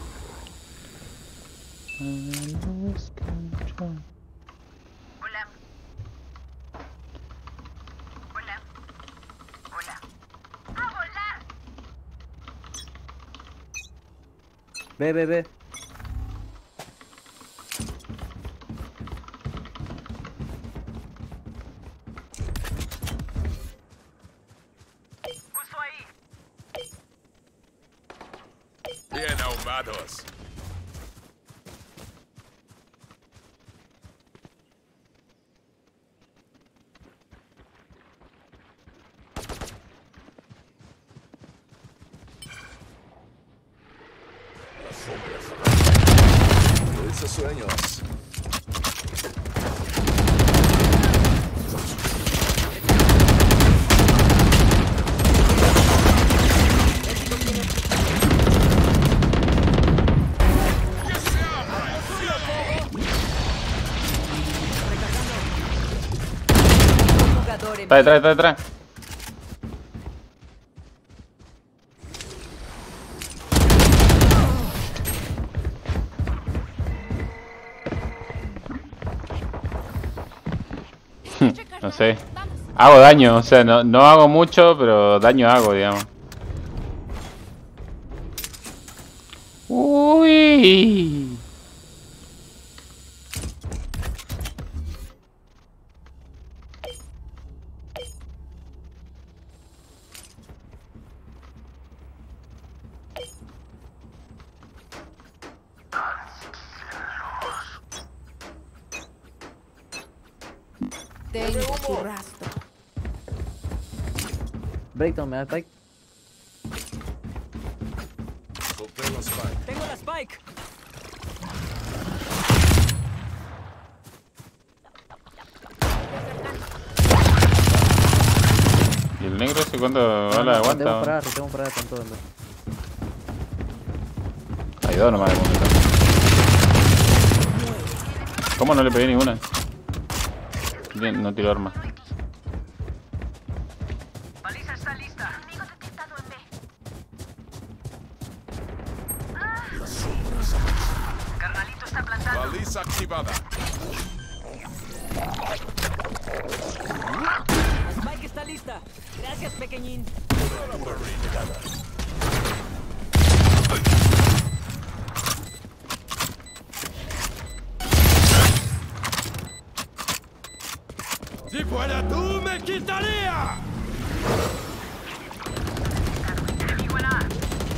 Hola. Hola. Hola. ¡A volar! Ve. Justo ahí. Bien ahumados. Las sombras. Dulces sueños. Jugador en Está detrás, está detrás. No sé. Vamos. Hago daño, o sea, no hago mucho, pero daño hago, digamos. Uy. Tengo tu rastro. Breakdown, me da spike. Solté los spike. ¡Tengo la Spike! ¿Y el negro ese cuánto bala aguanta? Tengo parada con todo. Hay dos nomás de momento. ¿Cómo no le pegué ninguna? Bien, no tiro arma. Baliza está lista. Enemigo detectado en B. Carnalito está plantado. Baliza activada. ¡Spike está lista! ¡Gracias, pequeñín! Si fuera tú, me quitaría. Enemigo en A.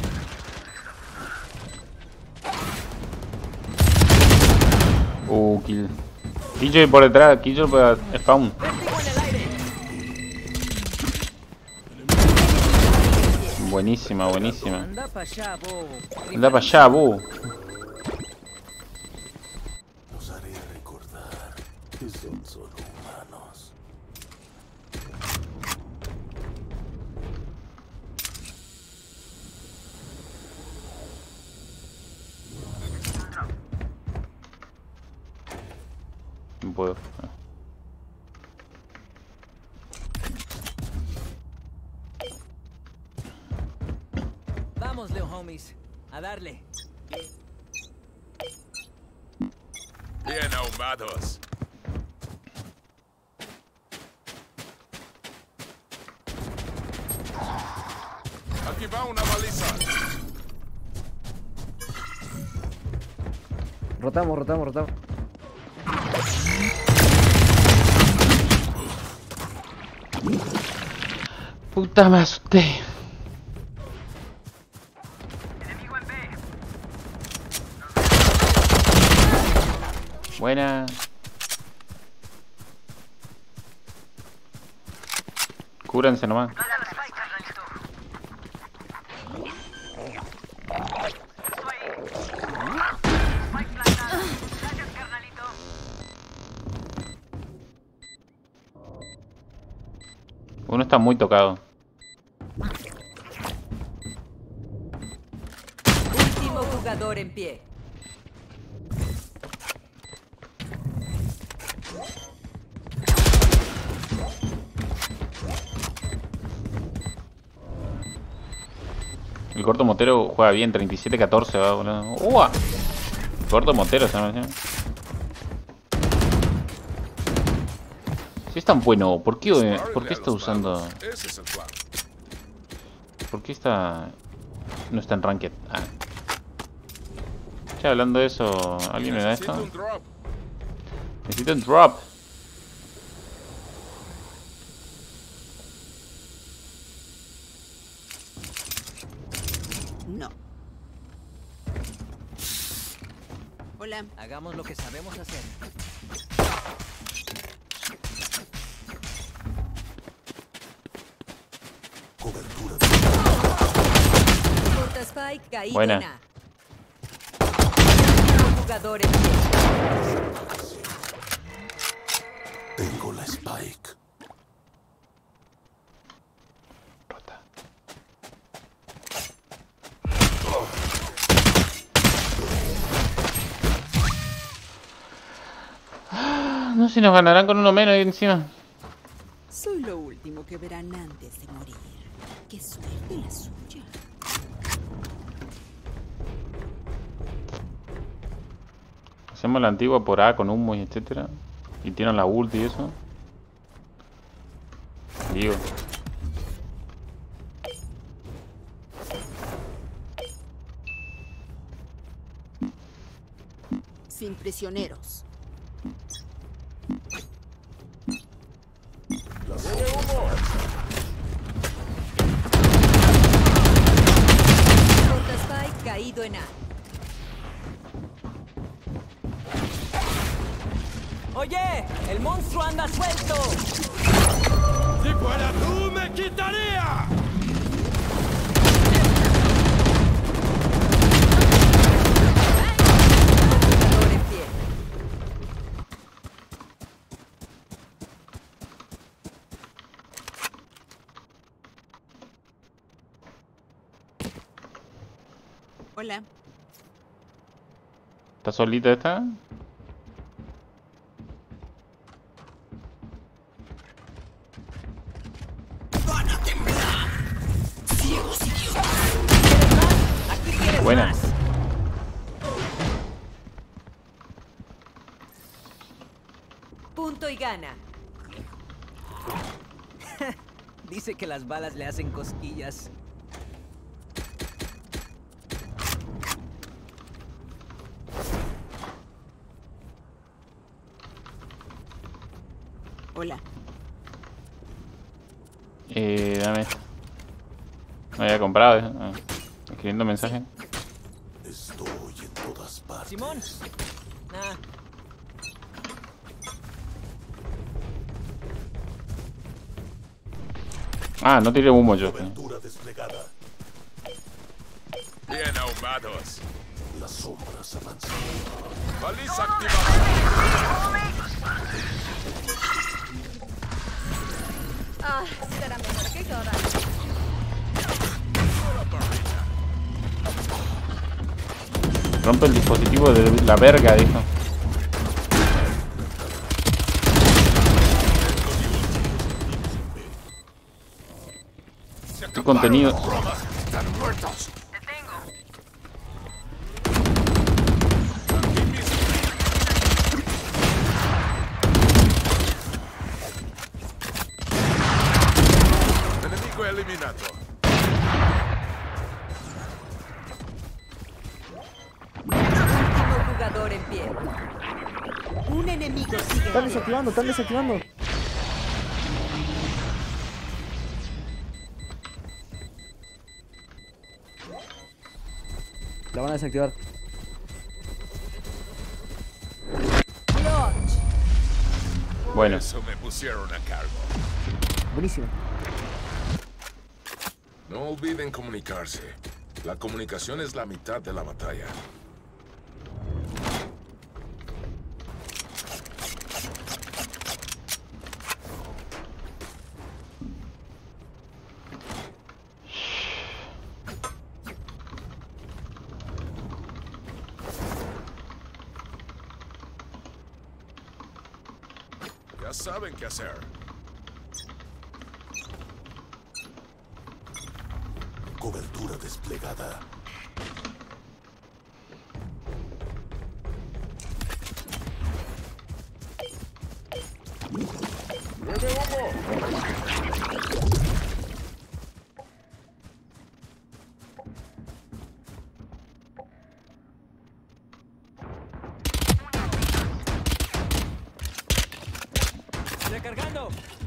Kill. Killjoy por detrás, Killjoy por spawn. ¡Vértigo en el aire! Buenísima, buenísima. Anda para allá, bobo. Anda para allá, bu. Los haré recordar que son solo humanos. No puedo. Vamos, Leo homies. A darle. Bien ahumados. Aquí va una baliza. Rotamos, rotamos, rotamos. Puta, me asusté. Enemigo en B. Buena. Cúbranse nomás. Planta la spike, carnalito. Estoy ahí. Spike plantada. Gracias, carnalito. Uno está muy tocado. Último jugador en pie. El corto motero juega bien, 37-14 va, boludo. ¡Uah! Corto motero se llama. Si es tan bueno, ¿por qué está usando? Ese es el plan. ¿Por qué está... no está en ranked? Ah. Ya hablando de eso, ¿alguien me da Necesito esto? un drop. Necesito un drop. No. Hola. Hagamos lo que sabemos hacer. Cobertura. Corta Spike caído Buena. en A. Último jugador en pie. Tengo la spike. Rota. No sé si nos ganarán con uno menos ahí encima. Soy lo último que verán antes de morir. Qué suerte la suya. Hacemos la antigua por A con humo y etcétera. Y tiran la ulti y eso. Digo. Sin prisioneros. Corta Spike caído en A. ¡Oye! ¡El monstruo anda suelto! Si fuera tú, me quitaría. Jugador en pie. Hola. ¿Está solita esta? Buena. Punto y gana. Dice que las balas le hacen cosquillas. Hola. Dame esto. No había comprado. Ah, escribiendo mensaje. Estoy en todas partes. Simón. Ah, Ah, no tiré humo yo. Cobertura desplegada. ahumados. Las sombras avanzan. Baliza activada. Ah, será mejor que corra. Rompe el dispositivo de la verga, dijo. ¿Qué contenido? Están muertos. Enemigo eliminado. Último jugador en pie. Un enemigo sigue. Están desactivando, están desactivando. La van a desactivar. Bueno. Eso me pusieron a cargo. Buenísimo. No olviden comunicarse. La comunicación es la mitad de la batalla. Ya saben qué hacer. Cobertura desplegada. ¡Recargando!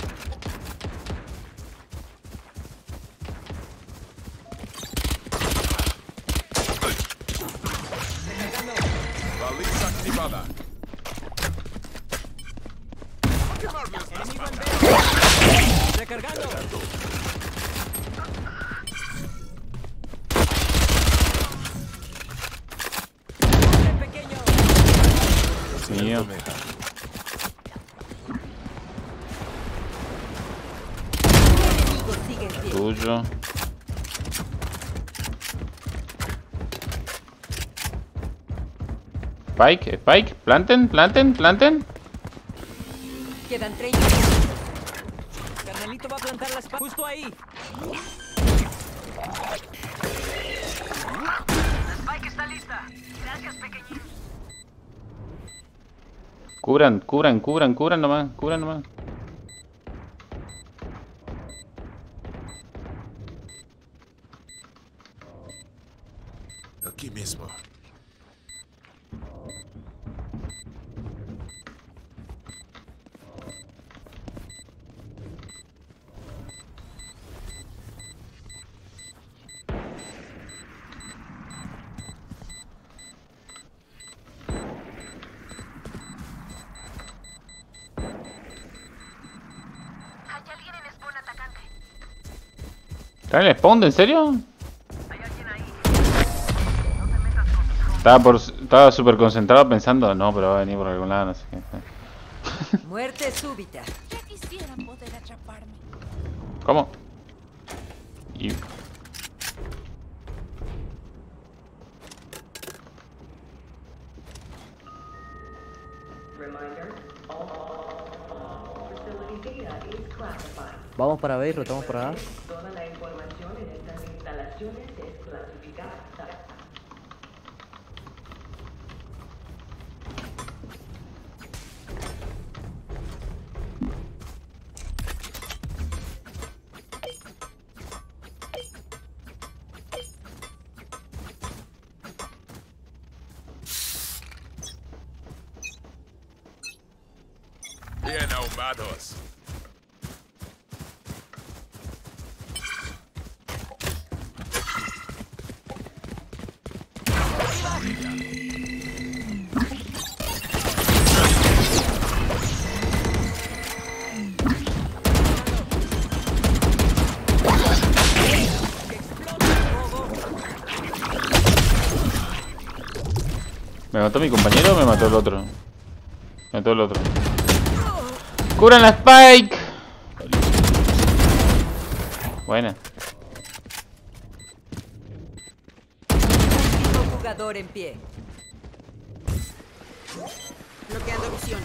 Baliza activada. ¡Recargando! ¡Pequeño! Mío. Sigue en pie. Tuyo. Spike, Spike, planten, planten, planten. Quedan 30. Carnalito va a plantar las justo ahí. La Spike está lista. Gracias, pequeñín. Cubran, cubran, cubran, cubran nomás, cubran nomás. Aquí mismo. Hay alguien en spawn atacante. ¿Está en el spawn? ¿En serio? Hay alguien ahí. Estaba súper concentrado pensando, no, pero va a venir por algún lado, no sé qué. Muerte súbita. Ya quisieran poder atraparme. ¿Cómo? Y... Vamos para B y rotamos para A. Toda la información en estas instalaciones es clasificada. Bien ahumados. ¿Me mató mi compañero o me mató el otro? Me mató el otro. ¡Curan la Spike! Buena. Último jugador en pie. Bloqueando visión.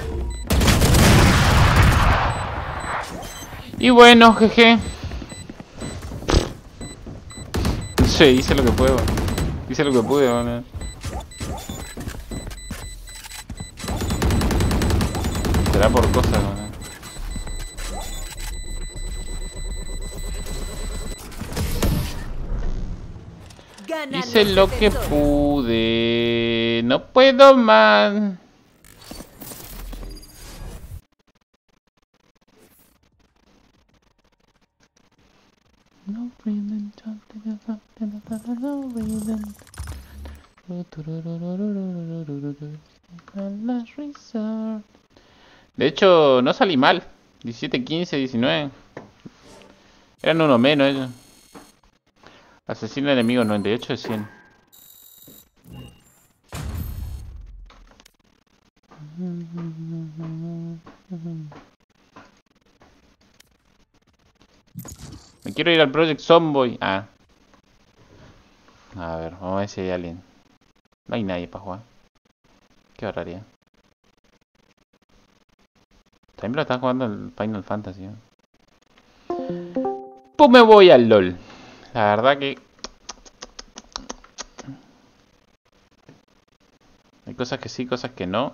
Y bueno, jeje. Sí, hice lo que puedo. Hice lo que pude, ¿no? Será por cosas, ¿no? Ganan Hice los lo que defensores. pude. No puedo más. No breathing, no breathing. De hecho, no salí mal. 17, 15, 19. Eran uno menos ellos. Asesino enemigo 98 de 100. Me quiero ir al Project Zomboy. Ah. A ver, vamos a ver si hay alguien. No hay nadie para jugar. Qué barbaridad. También lo están jugando el Final Fantasy, ¿no? Pues me voy al LOL. La verdad que... hay cosas que sí, cosas que no.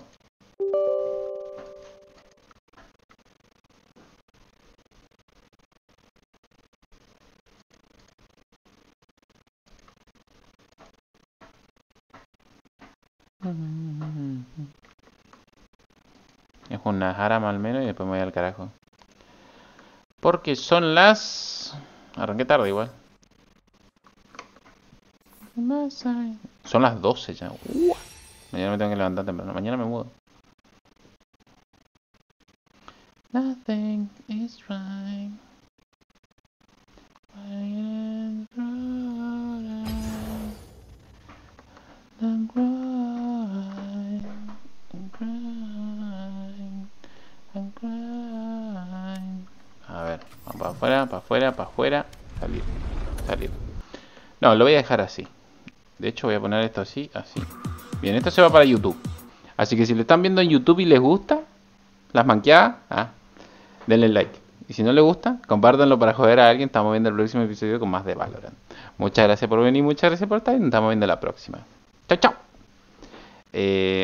Es una harama al menos y después me voy al carajo. Porque son las... arranqué tarde igual. Son las 12 ya. Mañana me tengo que levantar temprano. Mañana me mudo. Nothing is right. A ver, vamos para afuera, para afuera, para afuera. Salir, salir. No, lo voy a dejar así. De hecho voy a poner esto así, así. Bien, esto se va para YouTube. Así que si lo están viendo en YouTube y les gusta las manqueadas, denle like. Y si no les gusta, compártanlo para joder a alguien. Estamos viendo el próximo episodio con más de Valorant. Muchas gracias por venir, muchas gracias por estar y nos estamos viendo la próxima. Chao, chao.